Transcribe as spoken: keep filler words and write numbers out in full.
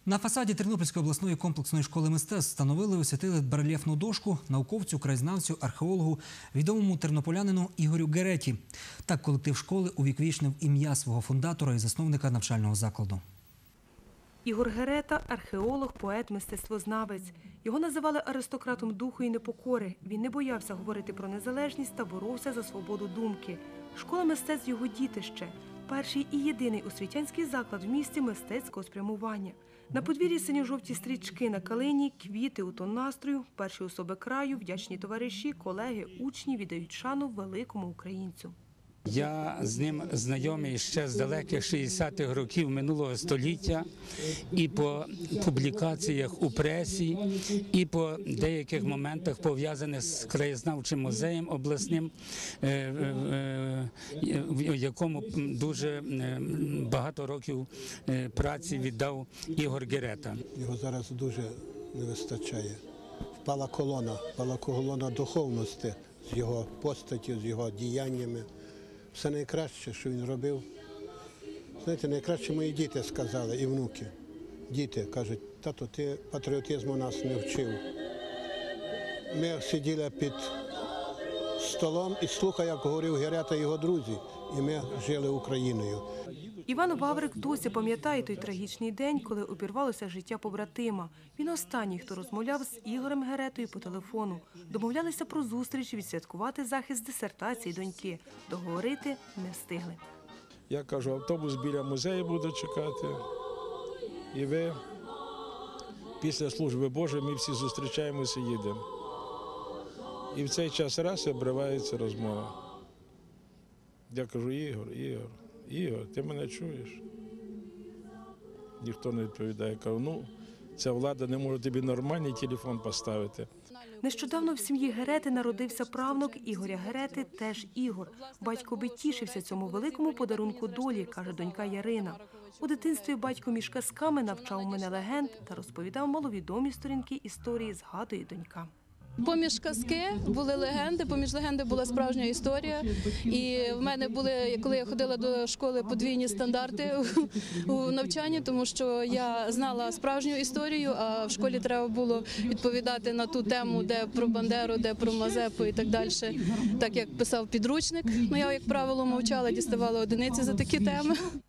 На фасаді Тернопільської обласної комплексної школи мистецтв встановили і освятили барельєфну дошку науковцю, краєзнавцю, археологу, відомому тернополянину Ігорю Гереті. Так колектив школи увіковічнив ім'я свого фундатора і засновника навчального закладу. Ігор Герета – археолог, поет, мистецтвознавець. Його називали аристократом духу і непокори. Він не боявся говорити про незалежність та боровся за свободу думки. Школа мистецтв – його дітище. Перший і єдиний освітянський заклад в місті мистецького спрямування. На подвір'ї синьо-жовті стрічки на калині, квіти у тон настрою, перші особи краю, вдячні товариші, колеги, учні віддають шану великому українцю. Я з ним знайомий ще з далеких шістдесятих років минулого століття і по публікаціях у пресі, і по деяких моментах пов'язаних з краєзнавчим музеєм обласним, в якому дуже багато років праці віддав Ігор Герета. Його зараз дуже не вистачає. Впала колона, впала колона духовності з його постаттю, з його діяннями. Все найкраще, що він робив. Знаєте, найкраще мої діти сказали, і внуки. Діти кажуть: тато, ти патріотизму нас не вчив. Ми сиділи під столом і слухали, як говорив Герета і його друзі, і ми жили Україною. Іван Ваврик досі пам'ятає той трагічний день, коли обірвалося життя побратима. Він останній, хто розмовляв з Ігорем Геретою по телефону. Домовлялися про зустріч, відсвяткувати захист дисертації доньки. Договорити не встигли. Я кажу, автобус біля музею буде чекати. І ви після служби Божої ми всі зустрічаємося і їдемо. І в цей час раз і обривається розмова. Я кажу: Ігор, Ігор. Ігор, ти мене чуєш? Ніхто не відповідає. Я кажу: ну, ця влада не може тобі нормальний телефон поставити. Нещодавно в сім'ї Герети народився правнук Ігоря Герети, теж Ігор. Батько би тішився цьому великому подарунку долі, каже донька Ярина. У дитинстві батько між казками навчав мене легенд та розповідав маловідомі сторінки історії, згадує донька. Поміж казки були легенди, поміж легенди була справжня історія. І в мене були, коли я ходила до школи, подвійні стандарти у навчанні, тому що я знала справжню історію, а в школі треба було відповідати на ту тему, де про Бандеру, де про Мазепу і так далі, так як писав підручник. Ну, я, як правило, мовчала, діставала одиниці за такі теми.